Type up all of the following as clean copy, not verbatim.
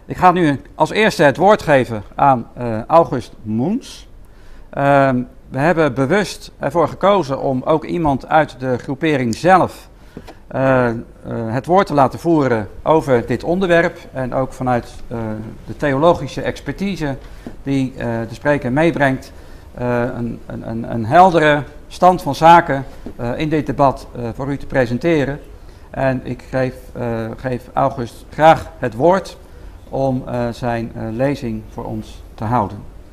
Ik ga nu als eerste het woord geven aan August Moens. We hebben bewust ervoor gekozen om ook iemand uit de groepering zelf het woord te laten voeren over dit onderwerp. En ook vanuit de theologische expertise die de spreker meebrengt, een heldere stand van zaken in dit debat voor u te presenteren. En ik geef August graag het woord om zijn lezing voor ons te houden.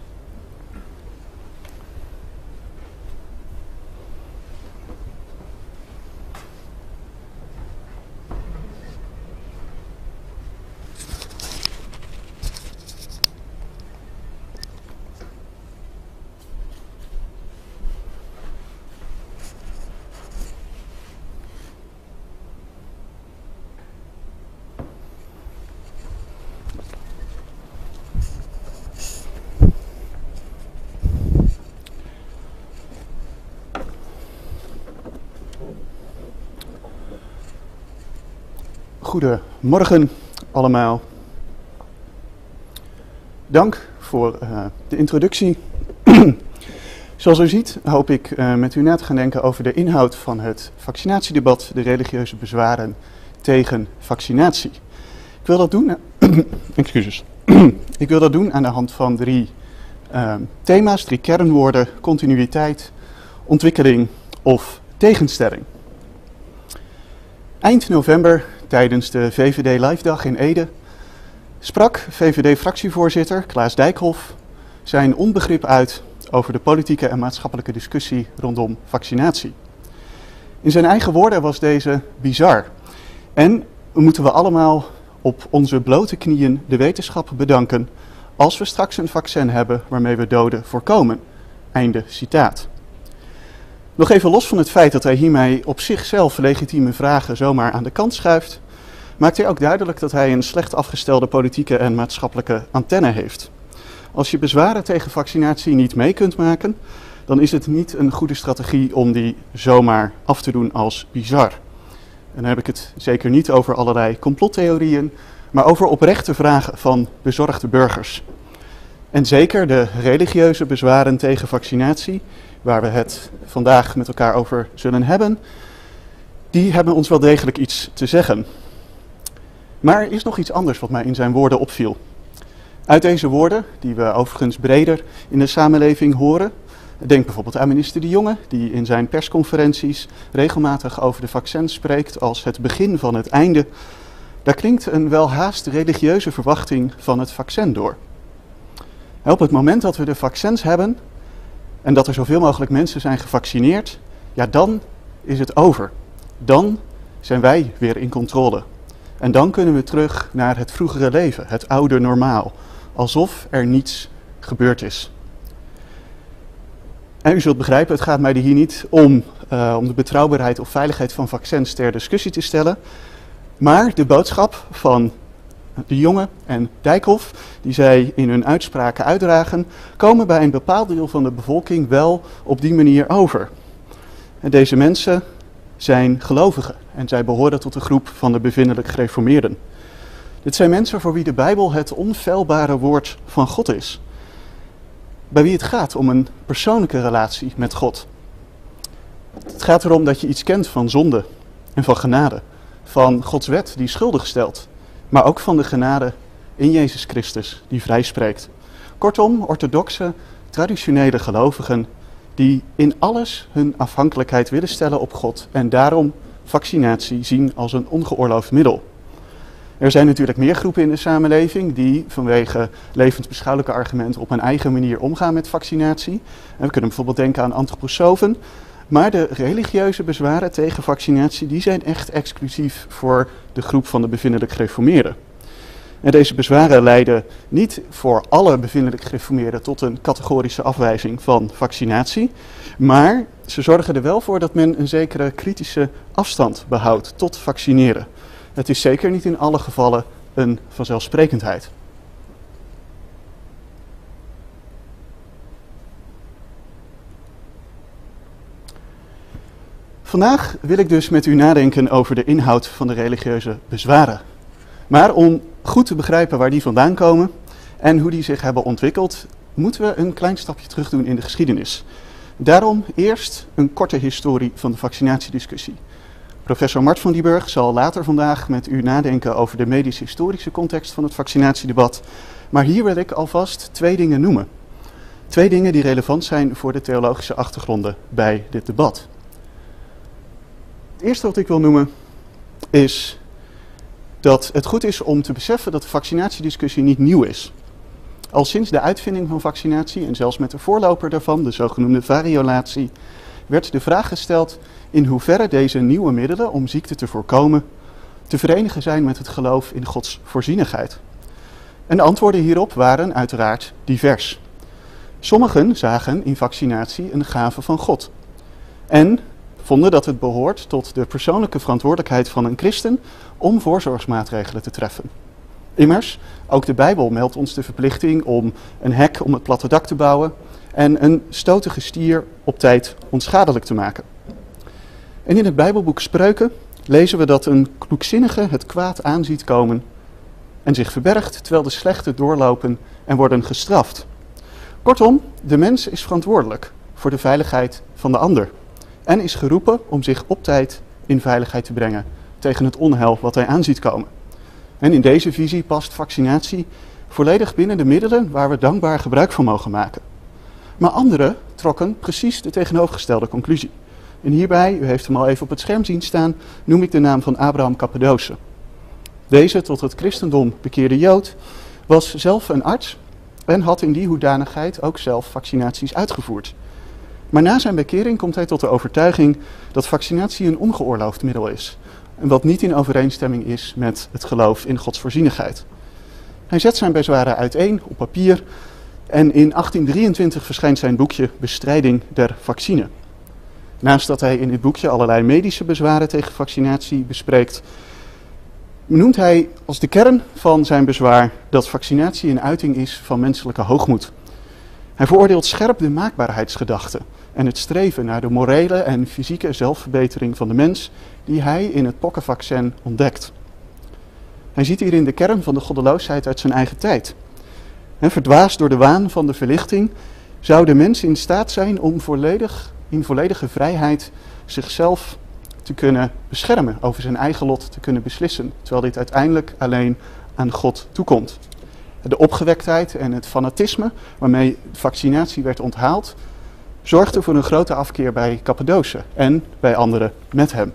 Goedemorgen allemaal. Dank voor de introductie. Zoals u ziet hoop ik met u na te gaan denken over de inhoud van het vaccinatiedebat, de religieuze bezwaren tegen vaccinatie. Ik wil dat doen, ik wil dat doen aan de hand van drie thema's, drie kernwoorden: continuïteit, ontwikkeling of tegenstelling. Eind november, tijdens de VVD Live Dag in Ede, sprak VVD-fractievoorzitter Klaas Dijkhoff zijn onbegrip uit over de politieke en maatschappelijke discussie rondom vaccinatie. In zijn eigen woorden was deze bizar. En moeten we allemaal op onze blote knieën de wetenschap bedanken als we straks een vaccin hebben waarmee we doden voorkomen. Einde citaat. Nog even los van het feit dat hij hiermee op zichzelf legitieme vragen zomaar aan de kant schuift, maakt hij ook duidelijk dat hij een slecht afgestelde politieke en maatschappelijke antenne heeft. Als je bezwaren tegen vaccinatie niet mee kunt maken, dan is het niet een goede strategie om die zomaar af te doen als bizar. En dan heb ik het zeker niet over allerlei complottheorieën, maar over oprechte vragen van bezorgde burgers. En zeker de religieuze bezwaren tegen vaccinatie, waar we het vandaag met elkaar over zullen hebben, die hebben ons wel degelijk iets te zeggen. Maar er is nog iets anders wat mij in zijn woorden opviel. Uit deze woorden, die we overigens breder in de samenleving horen, denk bijvoorbeeld aan minister De Jonge, die in zijn persconferenties regelmatig over de vaccins spreekt als het begin van het einde. Daar klinkt een welhaast religieuze verwachting van het vaccin door. Op het moment dat we de vaccins hebben en dat er zoveel mogelijk mensen zijn gevaccineerd, ja, dan is het over. Dan zijn wij weer in controle. En dan kunnen we terug naar het vroegere leven, het oude normaal. Alsof er niets gebeurd is. En u zult begrijpen, het gaat mij hier niet om de betrouwbaarheid of veiligheid van vaccins ter discussie te stellen. Maar de boodschap van De Jonge en Dijkhoff, die zij in hun uitspraken uitdragen, komen bij een bepaald deel van de bevolking wel op die manier over. En deze mensen zijn gelovigen en zij behoren tot de groep van de bevindelijk gereformeerden. Dit zijn mensen voor wie de Bijbel het onfeilbare woord van God is. Bij wie het gaat om een persoonlijke relatie met God. Het gaat erom dat je iets kent van zonde en van genade. Van Gods wet die schuldig stelt. Maar ook van de genade in Jezus Christus die vrijspreekt. Kortom, orthodoxe, traditionele gelovigen die in alles hun afhankelijkheid willen stellen op God en daarom vaccinatie zien als een ongeoorloofd middel. Er zijn natuurlijk meer groepen in de samenleving die vanwege levensbeschouwelijke argumenten op een eigen manier omgaan met vaccinatie. En we kunnen bijvoorbeeld denken aan antroposofen. Maar de religieuze bezwaren tegen vaccinatie die zijn echt exclusief voor de groep van de bevindelijk gereformeerden. En deze bezwaren leiden niet voor alle bevindelijk gereformeerden tot een categorische afwijzing van vaccinatie. Maar ze zorgen er wel voor dat men een zekere kritische afstand behoudt tot vaccineren. Het is zeker niet in alle gevallen een vanzelfsprekendheid. Vandaag wil ik dus met u nadenken over de inhoud van de religieuze bezwaren. Maar om goed te begrijpen waar die vandaan komen en hoe die zich hebben ontwikkeld, moeten we een klein stapje terug doen in de geschiedenis. Daarom eerst een korte historie van de vaccinatiediscussie. Professor Mart van Dieburg zal later vandaag met u nadenken over de medisch-historische context van het vaccinatiedebat. Maar hier wil ik alvast 2 dingen noemen. 2 dingen die relevant zijn voor de theologische achtergronden bij dit debat. Het eerste wat ik wil noemen is dat het goed is om te beseffen dat de vaccinatiediscussie niet nieuw is. Al sinds de uitvinding van vaccinatie en zelfs met de voorloper daarvan, de zogenoemde variolatie, werd de vraag gesteld in hoeverre deze nieuwe middelen om ziekte te voorkomen te verenigen zijn met het geloof in Gods voorzienigheid. En de antwoorden hierop waren uiteraard divers. Sommigen zagen in vaccinatie een gave van God en vonden dat het behoort tot de persoonlijke verantwoordelijkheid van een christen om voorzorgsmaatregelen te treffen. Immers, ook de Bijbel meldt ons de verplichting om een hek om het platte dak te bouwen en een stotige stier op tijd onschadelijk te maken. En in het Bijbelboek Spreuken lezen we dat een kloekzinnige het kwaad aanziet komen en zich verbergt terwijl de slechte doorlopen en worden gestraft. Kortom, de mens is verantwoordelijk voor de veiligheid van de ander en is geroepen om zich op tijd in veiligheid te brengen tegen het onheil wat hij aanziet komen. En in deze visie past vaccinatie volledig binnen de middelen waar we dankbaar gebruik van mogen maken. Maar anderen trokken precies de tegenovergestelde conclusie. En hierbij, u heeft hem al even op het scherm zien staan, noem ik de naam van Abraham Cappadose. Deze tot het christendom bekeerde Jood was zelf een arts en had in die hoedanigheid ook zelf vaccinaties uitgevoerd. Maar na zijn bekering komt hij tot de overtuiging dat vaccinatie een ongeoorloofd middel is. En wat niet in overeenstemming is met het geloof in Gods voorzienigheid. Hij zet zijn bezwaren uiteen op papier en in 1823 verschijnt zijn boekje Bestrijding der Vaccine. Naast dat hij in dit boekje allerlei medische bezwaren tegen vaccinatie bespreekt, noemt hij als de kern van zijn bezwaar dat vaccinatie een uiting is van menselijke hoogmoed. Hij veroordeelt scherp de maakbaarheidsgedachte en het streven naar de morele en fysieke zelfverbetering van de mens die hij in het pokkenvaccin ontdekt. Hij ziet hierin de kern van de goddeloosheid uit zijn eigen tijd. En verdwaasd door de waan van de verlichting zou de mens in staat zijn om in volledige vrijheid zichzelf te kunnen beschermen, over zijn eigen lot te kunnen beslissen, terwijl dit uiteindelijk alleen aan God toekomt. De opgewektheid en het fanatisme waarmee vaccinatie werd onthaald, zorgde voor een grote afkeer bij Cappadose en bij anderen met hem.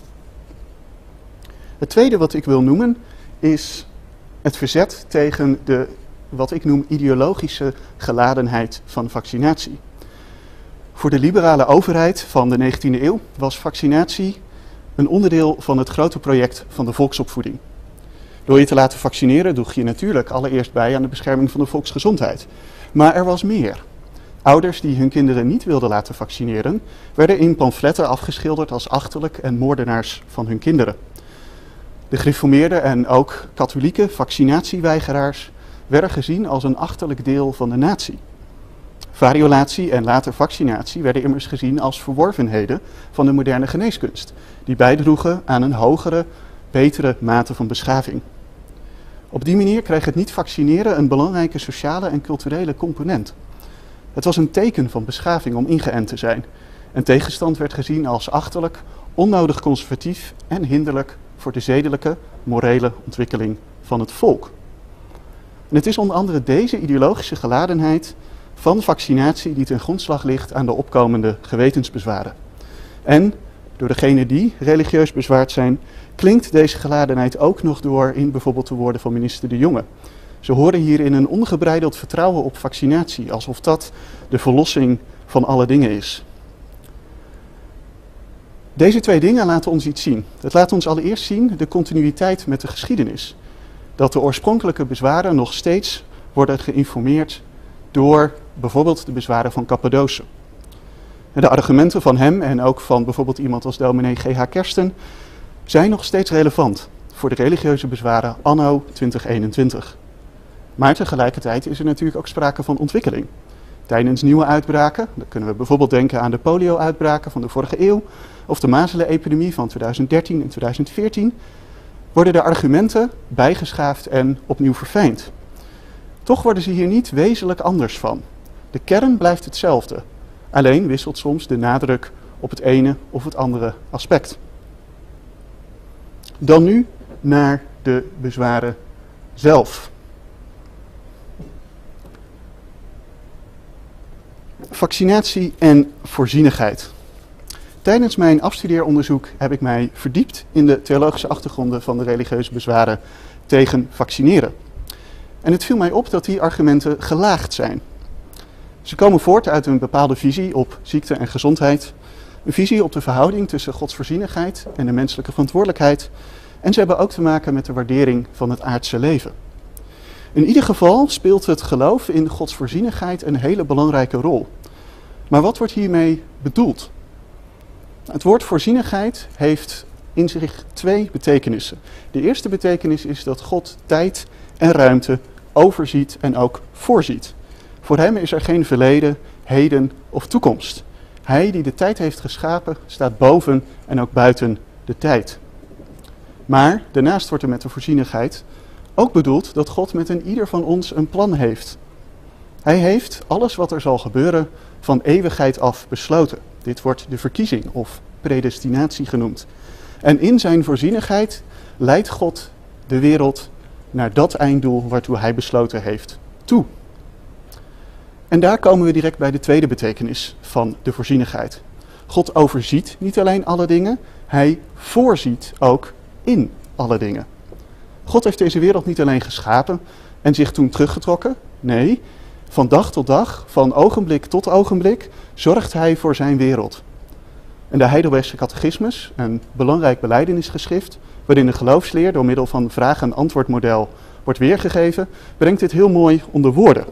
Het tweede wat ik wil noemen is het verzet tegen de, wat ik noem, ideologische geladenheid van vaccinatie. Voor de liberale overheid van de 19e eeuw was vaccinatie een onderdeel van het grote project van de volksopvoeding. Door je te laten vaccineren droeg je natuurlijk allereerst bij aan de bescherming van de volksgezondheid. Maar er was meer. Ouders die hun kinderen niet wilden laten vaccineren, werden in pamfletten afgeschilderd als achterlijk en moordenaars van hun kinderen. De gereformeerde en ook katholieke vaccinatieweigeraars werden gezien als een achterlijk deel van de natie. Variolatie en later vaccinatie werden immers gezien als verworvenheden van de moderne geneeskunst, die bijdroegen aan een hogere, betere mate van beschaving. Op die manier kreeg het niet vaccineren een belangrijke sociale en culturele component. Het was een teken van beschaving om ingeënt te zijn. En tegenstand werd gezien als achterlijk, onnodig conservatief en hinderlijk voor de zedelijke, morele ontwikkeling van het volk. En het is onder andere deze ideologische geladenheid van vaccinatie die ten grondslag ligt aan de opkomende gewetensbezwaren. En door degenen die religieus bezwaard zijn, klinkt deze geladenheid ook nog door in bijvoorbeeld de woorden van minister De Jonge. Ze horen hierin een ongebreideld vertrouwen op vaccinatie, alsof dat de verlossing van alle dingen is. Deze 2 dingen laten ons iets zien. Het laat ons allereerst zien de continuïteit met de geschiedenis. Dat de oorspronkelijke bezwaren nog steeds worden geïnformeerd door bijvoorbeeld de bezwaren van Cappadose. De argumenten van hem en ook van bijvoorbeeld iemand als dominee G.H. Kersten zijn nog steeds relevant voor de religieuze bezwaren anno 2021. Maar tegelijkertijd is er natuurlijk ook sprake van ontwikkeling. Tijdens nieuwe uitbraken, dan kunnen we bijvoorbeeld denken aan de polio-uitbraken van de vorige eeuw of de mazelenepidemie van 2013 en 2014, worden de argumenten bijgeschaafd en opnieuw verfijnd. Toch worden ze hier niet wezenlijk anders van. De kern blijft hetzelfde, alleen wisselt soms de nadruk op het ene of het andere aspect. Dan nu naar de bezwaren zelf. Vaccinatie en voorzienigheid. Tijdens mijn afstudeeronderzoek heb ik mij verdiept in de theologische achtergronden van de religieuze bezwaren tegen vaccineren. En het viel mij op dat die argumenten gelaagd zijn. Ze komen voort uit een bepaalde visie op ziekte en gezondheid, een visie op de verhouding tussen Gods voorzienigheid en de menselijke verantwoordelijkheid, en ze hebben ook te maken met de waardering van het aardse leven. In ieder geval speelt het geloof in Gods voorzienigheid een hele belangrijke rol. Maar wat wordt hiermee bedoeld? Het woord voorzienigheid heeft in zich twee betekenissen. De eerste betekenis is dat God tijd en ruimte overziet en ook voorziet. Voor hem is er geen verleden, heden of toekomst. Hij die de tijd heeft geschapen staat boven en ook buiten de tijd. Maar daarnaast wordt er met de voorzienigheid ook bedoeld dat God met een ieder van ons een plan heeft. Hij heeft alles wat er zal gebeuren van eeuwigheid af besloten. Dit wordt de verkiezing of predestinatie genoemd. En in zijn voorzienigheid leidt God de wereld naar dat einddoel waartoe hij besloten heeft toe. En daar komen we direct bij de tweede betekenis van de voorzienigheid. God overziet niet alleen alle dingen, hij voorziet ook in alle dingen. God heeft deze wereld niet alleen geschapen en zich toen teruggetrokken. Nee, van dag tot dag, van ogenblik tot ogenblik, zorgt hij voor zijn wereld. En de Heidelbergse Catechismus, een belangrijk belijdenisgeschrift, waarin de geloofsleer door middel van vraag- en antwoordmodel wordt weergegeven, brengt dit heel mooi onder woorden.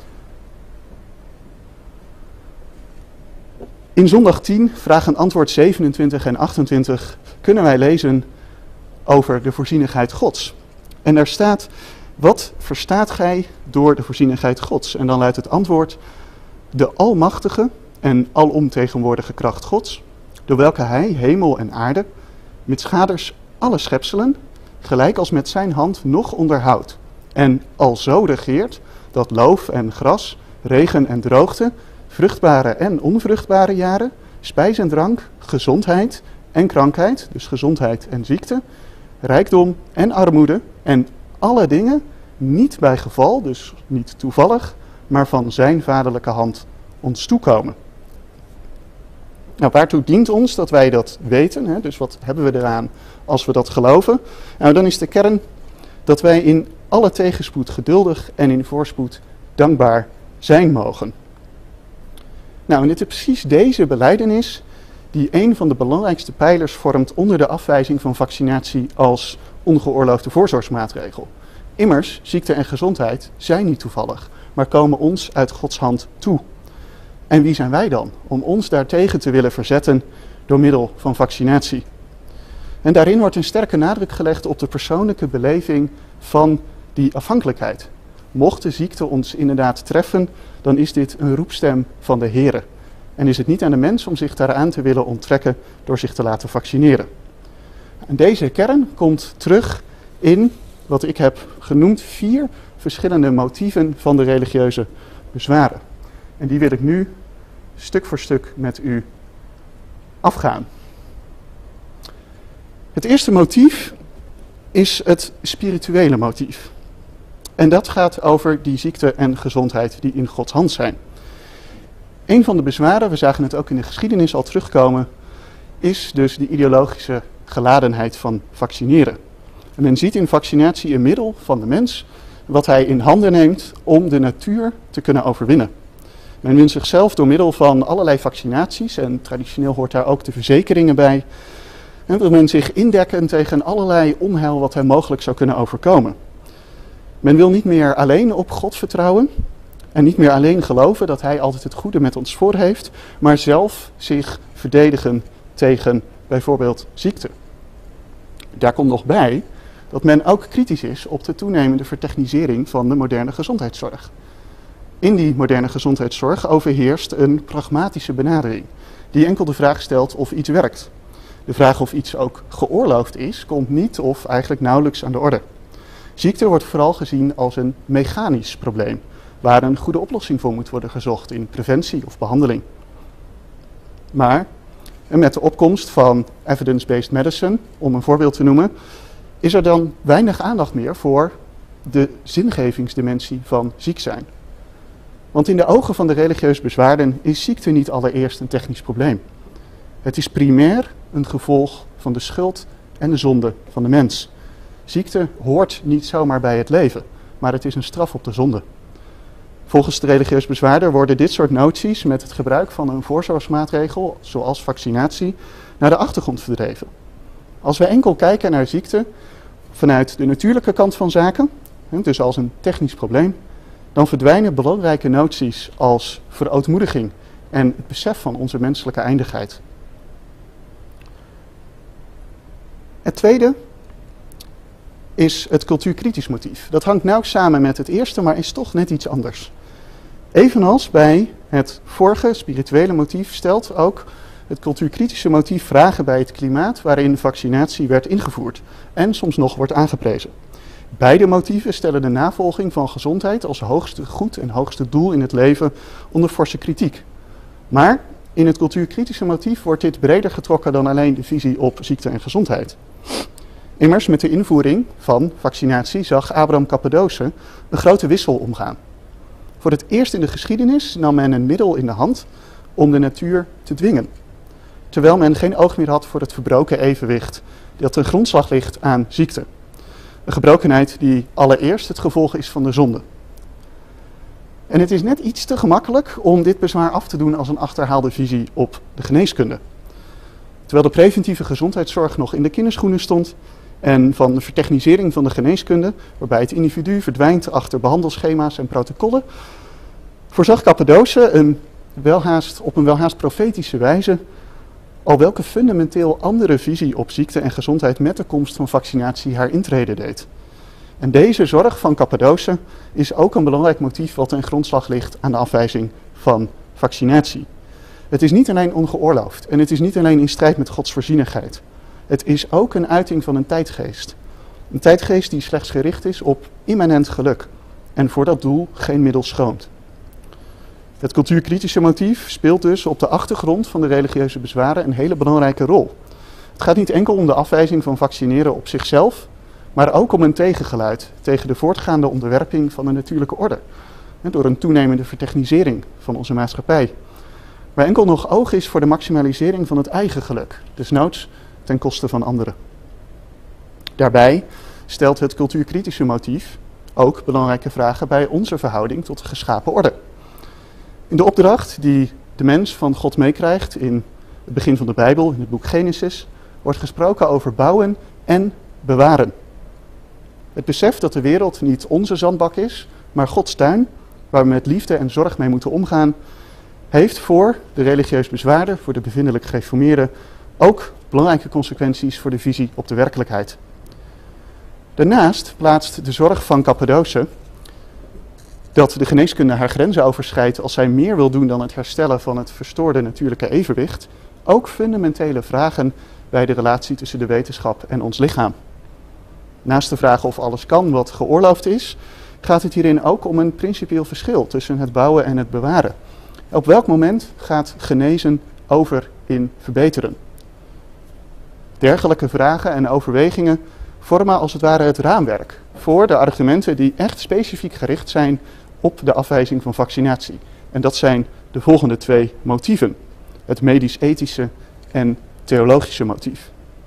In zondag 10, vraag en antwoord 27 en 28, kunnen wij lezen over de voorzienigheid Gods. En daar staat, wat verstaat gij door de voorzienigheid Gods? En dan luidt het antwoord, de almachtige en alomtegenwoordige kracht Gods, door welke hij hemel en aarde, met schaders alle schepselen, gelijk als met zijn hand nog onderhoudt. En alzo regeert, dat loof en gras, regen en droogte, vruchtbare en onvruchtbare jaren, spijs en drank, gezondheid en krankheid, dus gezondheid en ziekte, rijkdom en armoede en alle dingen niet bij geval, dus niet toevallig, maar van zijn vaderlijke hand ons toekomen. Nou, waartoe dient ons dat wij dat weten? Hè? Dus wat hebben we eraan als we dat geloven? Nou, dan is de kern dat wij in alle tegenspoed geduldig en in voorspoed dankbaar zijn mogen. Nou, en dit is precies deze belijdenis die een van de belangrijkste pijlers vormt onder de afwijzing van vaccinatie als ongeoorloofde voorzorgsmaatregel. Immers, ziekte en gezondheid zijn niet toevallig, maar komen ons uit Gods hand toe. En wie zijn wij dan om ons daartegen te willen verzetten door middel van vaccinatie? En daarin wordt een sterke nadruk gelegd op de persoonlijke beleving van die afhankelijkheid. Mocht de ziekte ons inderdaad treffen, dan is dit een roepstem van de Heere. En is het niet aan de mens om zich daaraan te willen onttrekken door zich te laten vaccineren. En deze kern komt terug in wat ik heb genoemd 4 verschillende motieven van de religieuze bezwaren. En die wil ik nu stuk voor stuk met u afgaan. Het eerste motief is het spirituele motief. En dat gaat over die ziekte en gezondheid die in Gods hand zijn. Een van de bezwaren, we zagen het ook in de geschiedenis al terugkomen, is dus de ideologische geladenheid van vaccineren. En men ziet in vaccinatie een middel van de mens wat hij in handen neemt om de natuur te kunnen overwinnen. Men wint zichzelf door middel van allerlei vaccinaties, en traditioneel hoort daar ook de verzekeringen bij, en wil men zich indekken tegen allerlei onheil wat hem mogelijk zou kunnen overkomen. Men wil niet meer alleen op God vertrouwen en niet meer alleen geloven dat hij altijd het goede met ons voor heeft, maar zelf zich verdedigen tegen bijvoorbeeld ziekte. Daar komt nog bij dat men ook kritisch is op de toenemende vertechnisering van de moderne gezondheidszorg. In die moderne gezondheidszorg overheerst een pragmatische benadering, die enkel de vraag stelt of iets werkt. De vraag of iets ook geoorloofd is, komt niet of eigenlijk nauwelijks aan de orde. Ziekte wordt vooral gezien als een mechanisch probleem, waar een goede oplossing voor moet worden gezocht in preventie of behandeling. Maar met de opkomst van evidence-based medicine, om een voorbeeld te noemen, is er dan weinig aandacht meer voor de zingevingsdimensie van ziek zijn. Want in de ogen van de religieus bezwaarden is ziekte niet allereerst een technisch probleem. Het is primair een gevolg van de schuld en de zonde van de mens. Ziekte hoort niet zomaar bij het leven, maar het is een straf op de zonde. Volgens de religieus bezwaarder worden dit soort noties met het gebruik van een voorzorgsmaatregel, zoals vaccinatie, naar de achtergrond verdreven. Als we enkel kijken naar ziekte vanuit de natuurlijke kant van zaken, dus als een technisch probleem, dan verdwijnen belangrijke noties als verootmoediging en het besef van onze menselijke eindigheid. Het tweede is het cultuurkritisch motief. Dat hangt nauw samen met het eerste, maar is toch net iets anders. Evenals bij het vorige spirituele motief stelt ook het cultuurkritische motief vragen bij het klimaat waarin vaccinatie werd ingevoerd en soms nog wordt aangeprezen. Beide motieven stellen de navolging van gezondheid als hoogste goed en hoogste doel in het leven onder forse kritiek. Maar in het cultuurkritische motief wordt dit breder getrokken dan alleen de visie op ziekte en gezondheid. Immers, met de invoering van vaccinatie zag Abraham Cappadoce een grote wissel omgaan. Voor het eerst in de geschiedenis nam men een middel in de hand om de natuur te dwingen. Terwijl men geen oog meer had voor het verbroken evenwicht dat ten grondslag ligt aan ziekte. Een gebrokenheid die allereerst het gevolg is van de zonde. En het is net iets te gemakkelijk om dit bezwaar af te doen als een achterhaalde visie op de geneeskunde. Terwijl de preventieve gezondheidszorg nog in de kinderschoenen stond en van de vertechnisering van de geneeskunde, waarbij het individu verdwijnt achter behandelschema's en protocollen, voorzag Cappadoce op een welhaast profetische wijze al welke fundamenteel andere visie op ziekte en gezondheid met de komst van vaccinatie haar intrede deed. En deze zorg van Cappadoce is ook een belangrijk motief wat ten grondslag ligt aan de afwijzing van vaccinatie. Het is niet alleen ongeoorloofd en het is niet alleen in strijd met Gods voorzienigheid. Het is ook een uiting van een tijdgeest. Een tijdgeest die slechts gericht is op immanent geluk en voor dat doel geen middel schoomt. Het cultuurkritische motief speelt dus op de achtergrond van de religieuze bezwaren een hele belangrijke rol. Het gaat niet enkel om de afwijzing van vaccineren op zichzelf, maar ook om een tegengeluid tegen de voortgaande onderwerping van de natuurlijke orde. Door een toenemende vertechnisering van onze maatschappij. Waar enkel nog oog is voor de maximalisering van het eigen geluk, desnoods ten koste van anderen. Daarbij stelt het cultuurkritische motief ook belangrijke vragen bij onze verhouding tot de geschapen orde. In de opdracht die de mens van God meekrijgt in het begin van de Bijbel, in het boek Genesis, wordt gesproken over bouwen en bewaren. Het besef dat de wereld niet onze zandbak is, maar Gods tuin, waar we met liefde en zorg mee moeten omgaan, heeft voor de religieus bezwaarden, voor de bevindelijk gereformeerden, ook belangrijke consequenties voor de visie op de werkelijkheid. Daarnaast plaatst de zorg van Cappadoce dat de geneeskunde haar grenzen overschrijdt als zij meer wil doen dan het herstellen van het verstoorde natuurlijke evenwicht, ook fundamentele vragen bij de relatie tussen de wetenschap en ons lichaam. Naast de vraag of alles kan wat geoorloofd is, gaat het hierin ook om een principieel verschil tussen het bouwen en het bewaren. Op welk moment gaat genezen over in verbeteren? Dergelijke vragen en overwegingen vormen als het ware het raamwerk voor de argumenten die echt specifiek gericht zijn op de afwijzing van vaccinatie. En dat zijn de volgende twee motieven. Het medisch-ethische en theologische motief.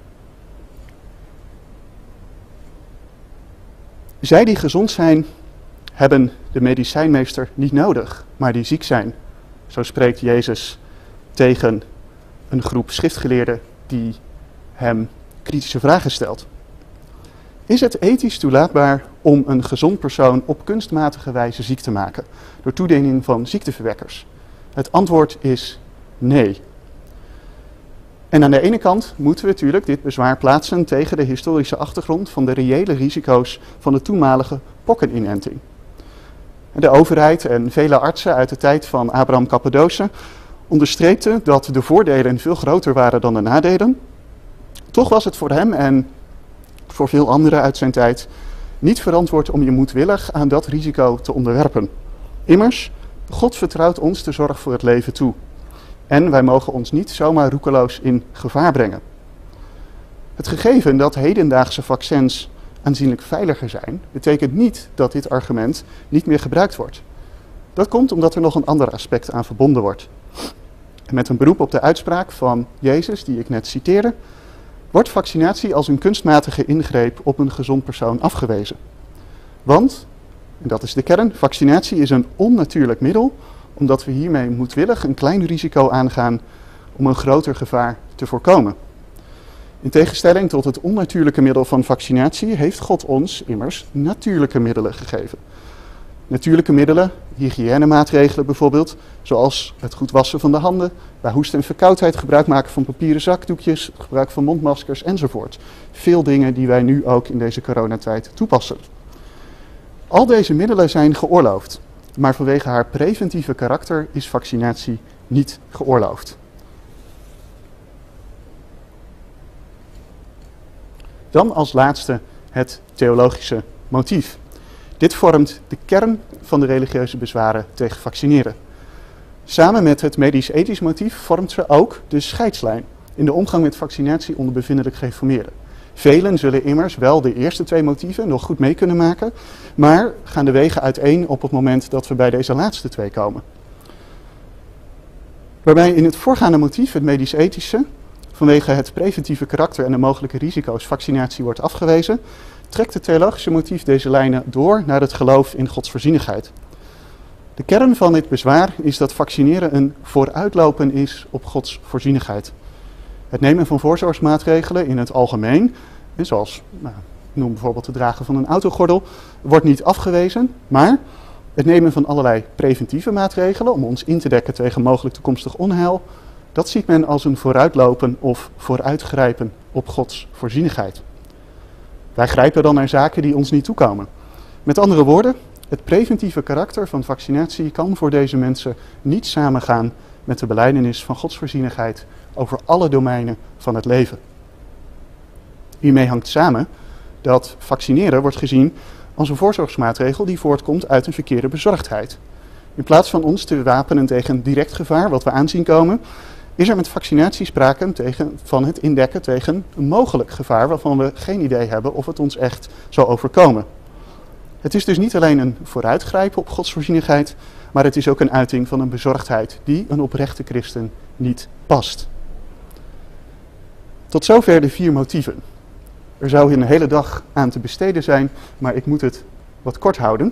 Zij die gezond zijn, hebben de medicijnmeester niet nodig, maar die ziek zijn. Zo spreekt Jezus tegen een groep schriftgeleerden die hem kritische vragen stelt. Is het ethisch toelaatbaar om een gezond persoon op kunstmatige wijze ziek te maken, door toediening van ziekteverwekkers? Het antwoord is nee. En aan de ene kant moeten we natuurlijk dit bezwaar plaatsen tegen de historische achtergrond van de reële risico's van de toenmalige pokkeninenting. De overheid en vele artsen uit de tijd van Abraham Cappadoce onderstreepten dat de voordelen veel groter waren dan de nadelen. Toch was het voor hem en voor veel anderen uit zijn tijd niet verantwoord om je moedwillig aan dat risico te onderwerpen. Immers, God vertrouwt ons de zorg voor het leven toe. En wij mogen ons niet zomaar roekeloos in gevaar brengen. Het gegeven dat hedendaagse vaccins aanzienlijk veiliger zijn, betekent niet dat dit argument niet meer gebruikt wordt. Dat komt omdat er nog een ander aspect aan verbonden wordt. En met een beroep op de uitspraak van Jezus, die ik net citeerde, wordt vaccinatie als een kunstmatige ingreep op een gezond persoon afgewezen. Want, en dat is de kern, vaccinatie is een onnatuurlijk middel, omdat we hiermee moedwillig een klein risico aangaan om een groter gevaar te voorkomen. In tegenstelling tot het onnatuurlijke middel van vaccinatie heeft God ons immers natuurlijke middelen gegeven. Natuurlijke middelen, hygiënemaatregelen bijvoorbeeld, zoals het goed wassen van de handen, bij hoest en verkoudheid gebruik maken van papieren zakdoekjes, gebruik van mondmaskers enzovoort. Veel dingen die wij nu ook in deze coronatijd toepassen. Al deze middelen zijn geoorloofd, maar vanwege haar preventieve karakter is vaccinatie niet geoorloofd. Dan als laatste het theologische motief. Dit vormt de kern van de religieuze bezwaren tegen vaccineren. Samen met het medisch-ethisch motief vormt ze ook de scheidslijn in de omgang met vaccinatie onder bevindelijk gereformeerden. Velen zullen immers wel de eerste twee motieven nog goed mee kunnen maken, maar gaan de wegen uiteen op het moment dat we bij deze laatste twee komen. Waarbij in het voorgaande motief, het medisch-ethische, vanwege het preventieve karakter en de mogelijke risico's vaccinatie wordt afgewezen, trekt het theologische motief deze lijnen door naar het geloof in Gods voorzienigheid. De kern van dit bezwaar is dat vaccineren een vooruitlopen is op Gods voorzienigheid. Het nemen van voorzorgsmaatregelen in het algemeen, zoals noem bijvoorbeeld het dragen van een autogordel, wordt niet afgewezen, maar het nemen van allerlei preventieve maatregelen om ons in te dekken tegen mogelijk toekomstig onheil, dat ziet men als een vooruitlopen of vooruitgrijpen op Gods voorzienigheid. Wij grijpen dan naar zaken die ons niet toekomen. Met andere woorden, het preventieve karakter van vaccinatie kan voor deze mensen niet samengaan met de belijdenis van Gods voorzienigheid over alle domeinen van het leven. Hiermee hangt samen dat vaccineren wordt gezien als een voorzorgsmaatregel die voortkomt uit een verkeerde bezorgdheid. In plaats van ons te wapenen tegen een direct gevaar wat we aanzien komen, is er met vaccinatie sprake van het indekken tegen een mogelijk gevaar waarvan we geen idee hebben of het ons echt zal overkomen. Het is dus niet alleen een vooruitgrijpen op Gods voorzienigheid, maar het is ook een uiting van een bezorgdheid die een oprechte christen niet past. Tot zover de 4 motieven. Er zou hier een hele dag aan te besteden zijn, maar ik moet het wat kort houden.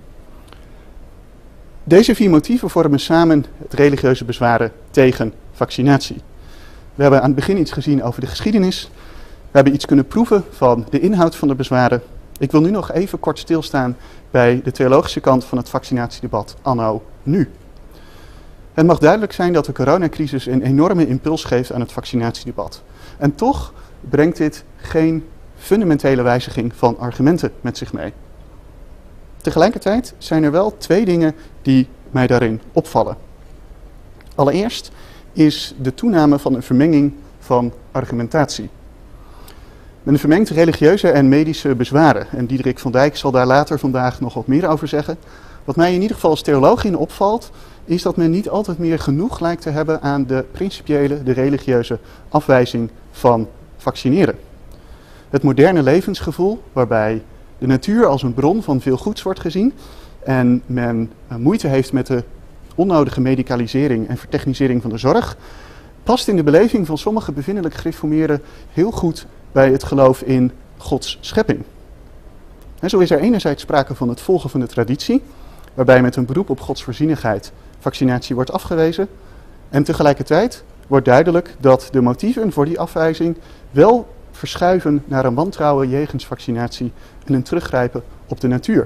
Deze 4 motieven vormen samen het religieuze bezwaren tegen vaccinatie. We hebben aan het begin iets gezien over de geschiedenis. We hebben iets kunnen proeven van de inhoud van de bezwaren. Ik wil nu nog even kort stilstaan bij de theologische kant van het vaccinatiedebat anno nu. Het mag duidelijk zijn dat de coronacrisis een enorme impuls geeft aan het vaccinatiedebat. En toch brengt dit geen fundamentele wijziging van argumenten met zich mee. Tegelijkertijd zijn er wel 2 dingen die mij daarin opvallen. Allereerst is de toename van een vermenging van argumentatie. Men vermengt religieuze en medische bezwaren. En Diederik van Dijk zal daar later vandaag nog wat meer over zeggen. Wat mij in ieder geval als theoloog in opvalt, is dat men niet altijd meer genoeg lijkt te hebben aan de principiële, de religieuze afwijzing van vaccineren. Het moderne levensgevoel, waarbij de natuur als een bron van veel goeds wordt gezien en men moeite heeft met de onnodige medicalisering en vertechnisering van de zorg, past in de beleving van sommige bevindelijk gereformeerden heel goed bij het geloof in Gods schepping. En zo is er enerzijds sprake van het volgen van de traditie, waarbij met een beroep op Gods voorzienigheid vaccinatie wordt afgewezen. En tegelijkertijd wordt duidelijk dat de motieven voor die afwijzing wel verschuiven naar een wantrouwen jegens vaccinatie en een teruggrijpen op de natuur.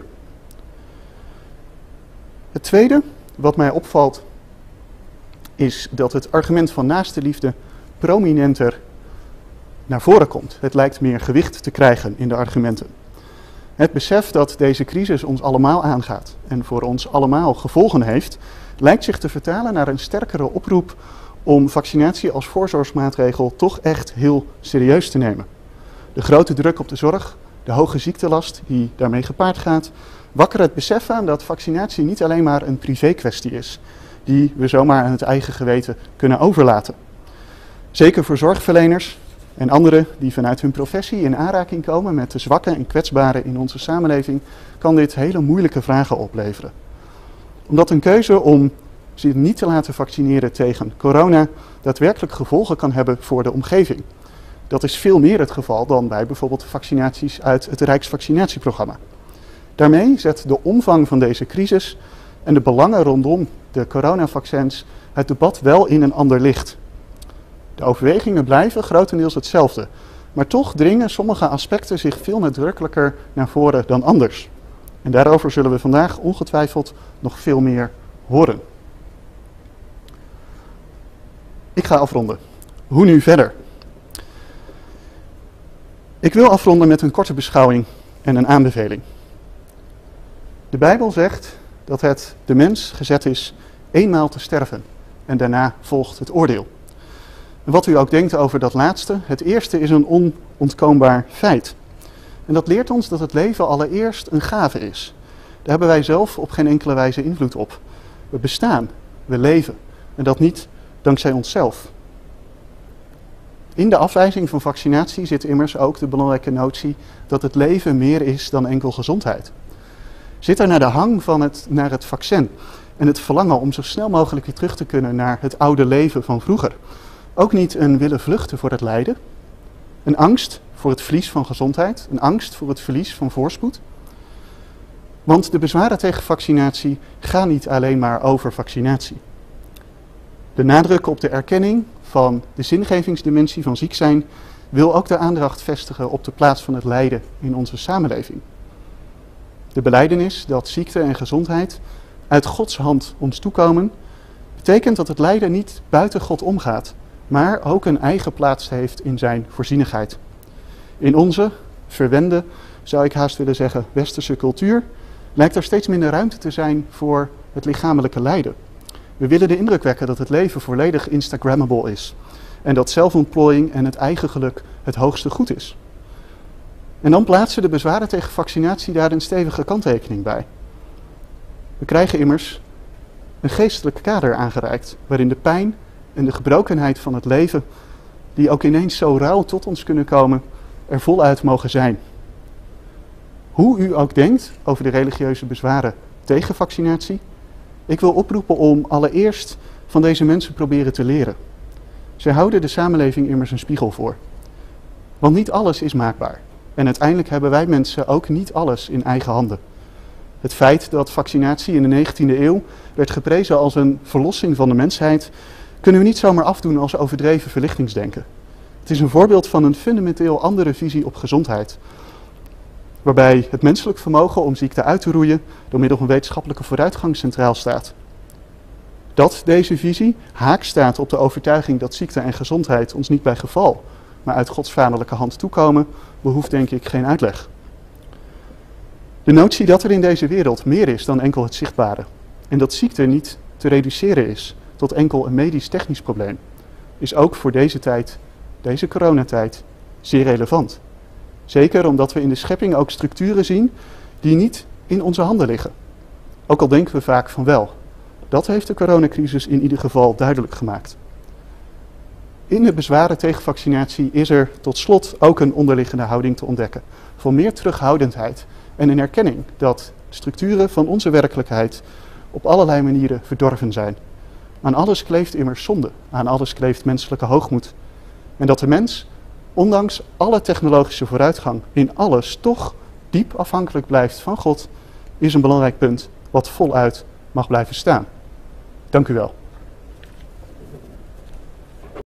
Het tweede wat mij opvalt is dat het argument van naaste liefde prominenter naar voren komt. Het lijkt meer gewicht te krijgen in de argumenten. Het besef dat deze crisis ons allemaal aangaat en voor ons allemaal gevolgen heeft, lijkt zich te vertalen naar een sterkere oproep om vaccinatie als voorzorgsmaatregel toch echt heel serieus te nemen. De grote druk op de zorg, de hoge ziektelast die daarmee gepaard gaat, wakkeren het besef aan dat vaccinatie niet alleen maar een privé-kwestie is, die we zomaar aan het eigen geweten kunnen overlaten. Zeker voor zorgverleners en anderen die vanuit hun professie in aanraking komen met de zwakken en kwetsbaren in onze samenleving, kan dit hele moeilijke vragen opleveren. Omdat een keuze om zich niet te laten vaccineren tegen corona daadwerkelijk gevolgen kan hebben voor de omgeving. Dat is veel meer het geval dan bij bijvoorbeeld vaccinaties uit het Rijksvaccinatieprogramma. Daarmee zet de omvang van deze crisis en de belangen rondom de coronavaccins het debat wel in een ander licht. De overwegingen blijven grotendeels hetzelfde, maar toch dringen sommige aspecten zich veel nadrukkelijker naar voren dan anders. En daarover zullen we vandaag ongetwijfeld nog veel meer horen. Ik ga afronden. Hoe nu verder? Ik wil afronden met een korte beschouwing en een aanbeveling. De Bijbel zegt dat het de mens gezet is eenmaal te sterven en daarna volgt het oordeel. En wat u ook denkt over dat laatste, het eerste is een onontkoombaar feit. En dat leert ons dat het leven allereerst een gave is. Daar hebben wij zelf op geen enkele wijze invloed op. We bestaan, we leven en dat niet dankzij onszelf. In de afwijzing van vaccinatie zit immers ook de belangrijke notie dat het leven meer is dan enkel gezondheid. Zit er naar de hang naar het vaccin en het verlangen om zo snel mogelijk weer terug te kunnen naar het oude leven van vroeger ook niet een willen vluchten voor het lijden? Een angst voor het verlies van gezondheid? Een angst voor het verlies van voorspoed? Want de bezwaren tegen vaccinatie gaan niet alleen maar over vaccinatie. De nadruk op de erkenning van de zingevingsdimensie van ziek zijn wil ook de aandacht vestigen op de plaats van het lijden in onze samenleving. De belijdenis dat ziekte en gezondheid uit Gods hand ons toekomen, betekent dat het lijden niet buiten God omgaat, maar ook een eigen plaats heeft in zijn voorzienigheid. In onze verwende, zou ik haast willen zeggen, westerse cultuur, lijkt er steeds minder ruimte te zijn voor het lichamelijke lijden. We willen de indruk wekken dat het leven volledig Instagrammable is en dat zelfontplooiing en het eigen geluk het hoogste goed is. En dan plaatsen de bezwaren tegen vaccinatie daar een stevige kanttekening bij. We krijgen immers een geestelijk kader aangereikt, waarin de pijn en de gebrokenheid van het leven, die ook ineens zo rauw tot ons kunnen komen, er voluit mogen zijn. Hoe u ook denkt over de religieuze bezwaren tegen vaccinatie, ik wil oproepen om allereerst van deze mensen proberen te leren. Zij houden de samenleving immers een spiegel voor. Want niet alles is maakbaar. En uiteindelijk hebben wij mensen ook niet alles in eigen handen. Het feit dat vaccinatie in de 19e eeuw werd geprezen als een verlossing van de mensheid, kunnen we niet zomaar afdoen als overdreven verlichtingsdenken. Het is een voorbeeld van een fundamenteel andere visie op gezondheid, waarbij het menselijk vermogen om ziekte uit te roeien door middel van wetenschappelijke vooruitgang centraal staat. Dat deze visie haak staat op de overtuiging dat ziekte en gezondheid ons niet bij geval, maar uit Gods vaderlijke hand toekomen, behoeft denk ik geen uitleg. De notie dat er in deze wereld meer is dan enkel het zichtbare en dat ziekte niet te reduceren is tot enkel een medisch-technisch probleem, is ook voor deze tijd, deze coronatijd, zeer relevant. Zeker omdat we in de schepping ook structuren zien die niet in onze handen liggen. Ook al denken we vaak van wel. Dat heeft de coronacrisis in ieder geval duidelijk gemaakt. In de bezwaren tegen vaccinatie is er tot slot ook een onderliggende houding te ontdekken. Voor meer terughoudendheid en een erkenning dat structuren van onze werkelijkheid op allerlei manieren verdorven zijn. Aan alles kleeft immers zonde, aan alles kleeft menselijke hoogmoed. En dat de mens, ondanks alle technologische vooruitgang, in alles toch diep afhankelijk blijft van God, is een belangrijk punt wat voluit mag blijven staan. Dank u wel.